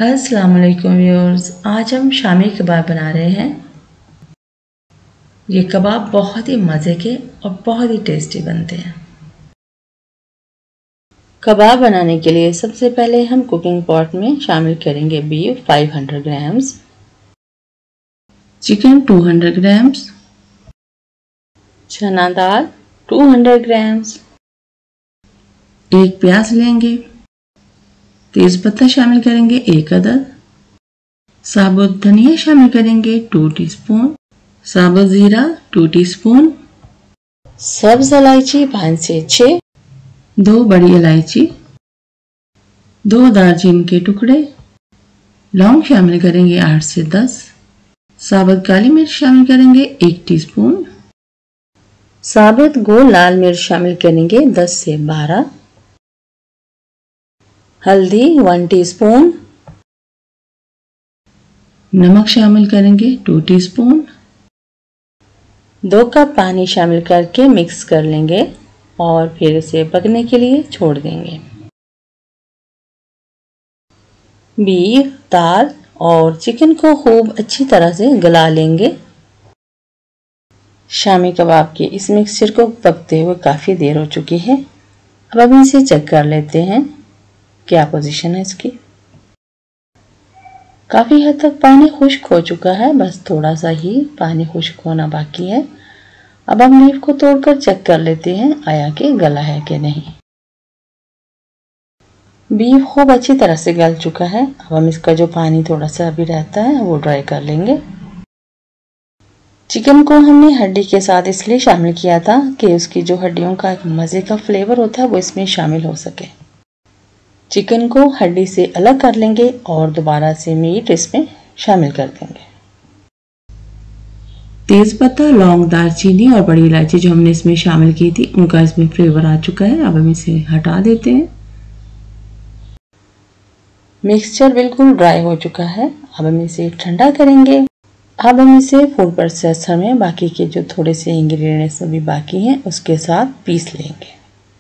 अस्सलाम वालेकुम व्यूअर्स, आज हम शामी कबाब बना रहे हैं। ये कबाब बहुत ही मज़े के और बहुत ही टेस्टी बनते हैं। कबाब बनाने के लिए सबसे पहले हम कुकिंग पॉट में शामिल करेंगे बीफ 500 ग्राम्स, चिकन 200 ग्राम्स, चना दाल 200 ग्राम्स, एक प्याज लेंगे, तेज पत्ता शामिल करेंगे 1 अदद, साबुत धनिया शामिल करेंगे 2 टीस्पून, साबुत जीरा 2 टीस्पून, सब्ज इलायची 5 से 6, 2 बड़ी इलायची, 2 दालचीनी के टुकड़े, लौंग शामिल करेंगे 8 से 10, साबुत काली मिर्च शामिल करेंगे 1 टीस्पून, साबुत गोल लाल मिर्च शामिल करेंगे 10 से 12, हल्दी 1 टीस्पून, नमक शामिल करेंगे 2 टीस्पून, 2 कप पानी शामिल करके मिक्स कर लेंगे और फिर इसे पकने के लिए छोड़ देंगे। बीफ, दाल और चिकन को खूब अच्छी तरह से गला लेंगे। शामी कबाब के इस मिक्सचर को पकते हुए काफ़ी देर हो चुकी है। अब हम इसे चेक कर लेते हैं क्या पोजीशन है इसकी। काफ़ी हद तक पानी खुश्क हो चुका है, बस थोड़ा सा ही पानी खुश्क होना बाकी है। अब हम बीफ को तोड़कर चेक कर लेते हैं आया कि गला है कि नहीं। बीफ खूब अच्छी तरह से गल चुका है। अब हम इसका जो पानी थोड़ा सा अभी रहता है वो ड्राई कर लेंगे। चिकन को हमने हड्डी के साथ इसलिए शामिल किया था कि उसकी जो हड्डियों का एक मज़े का फ्लेवर होता है वो इसमें शामिल हो सके। चिकन को हड्डी से अलग कर लेंगे और दोबारा से मीट इसमें शामिल कर देंगे। तेज पत्ता, लौंग, दालचीनी और बड़ी इलायची जो हमने इसमें शामिल की थी उनका इसमें फ्लेवर आ चुका है। अब हम इसे हटा देते हैं। मिक्सचर बिल्कुल ड्राई हो चुका है। अब हम इसे ठंडा करेंगे। अब हम इसे फूड प्रोसेसर में बाकी के जो थोड़े से इंग्रेडिएंट्स अभी बाकी हैं उसके साथ पीस लेंगे।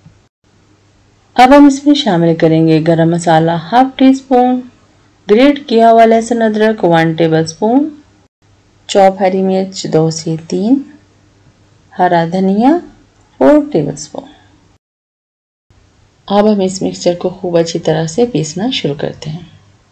अब हम इसमें शामिल करेंगे गरम मसाला 1/2 टीस्पून, ग्रेट किया हुआ लहसुन अदरक 1 टेबलस्पून, चॉप हरी मिर्च 2 से 3, हरा धनिया 4 टेबलस्पून। अब हम इस मिक्सचर को खूब अच्छी तरह से पीसना शुरू करते हैं।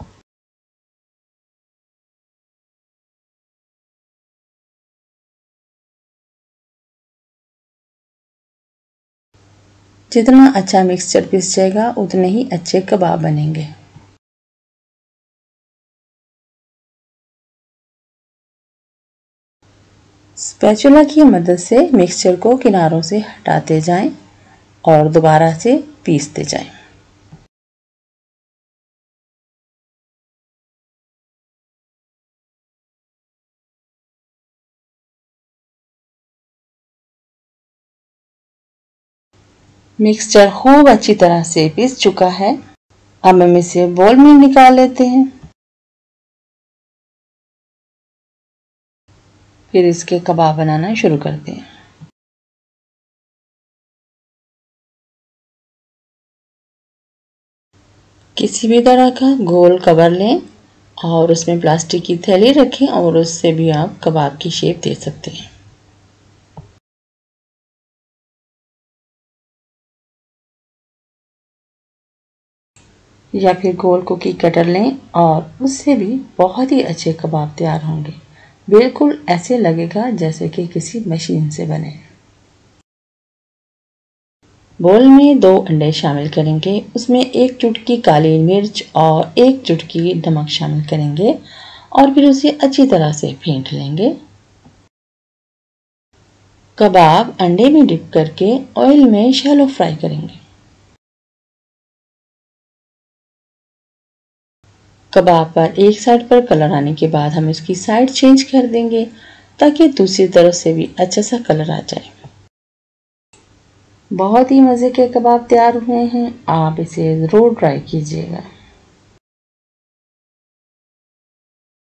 जितना अच्छा मिक्सचर पीस जाएगा उतने ही अच्छे कबाब बनेंगे। स्पैचुला की मदद से मिक्सचर को किनारों से हटाते जाएं और दोबारा से पीसते जाएं। मिक्सचर खूब अच्छी तरह से पीस चुका है। अब हम इसे बोल में निकाल लेते हैं। फिर इसके कबाब बनाना शुरू करते हैं। किसी भी तरह का गोल कवर लें और उसमें प्लास्टिक की थैली रखें और उससे भी आप कबाब की शेप दे सकते हैं। या फिर गोल कुकी कटर लें और उससे भी बहुत ही अच्छे कबाब तैयार होंगे। बिल्कुल ऐसे लगेगा जैसे कि किसी मशीन से बने। बोल में 2 अंडे शामिल करेंगे, उसमें 1 चुटकी काली मिर्च और 1 चुटकी नमक शामिल करेंगे और फिर उसे अच्छी तरह से फेंट लेंगे। कबाब अंडे में डिप करके ऑयल में शैलो फ्राई करेंगे। कबाब पर एक साइड पर कलर आने के बाद हम इसकी साइड चेंज कर देंगे ताकि दूसरी तरफ से भी अच्छा सा कलर आ जाए। बहुत ही मज़े के कबाब तैयार हुए हैं। आप इसे ज़रूर ट्राई कीजिएगा।